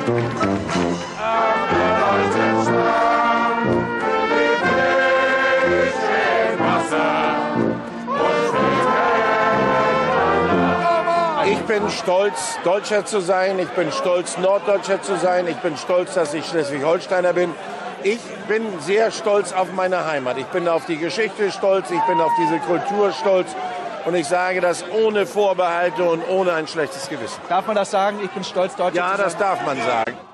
Ich bin stolz, Deutscher zu sein. Ich bin stolz, Norddeutscher zu sein. Ich bin stolz, dass ich Schleswig-Holsteiner bin. Ich bin sehr stolz auf meine Heimat. Ich bin auf die Geschichte stolz. Ich bin auf diese Kultur stolz. Und ich sage das ohne Vorbehalte und ohne ein schlechtes Gewissen. Darf man das sagen? Ich bin stolz, Deutscher zu sein? Ja, das darf man sagen.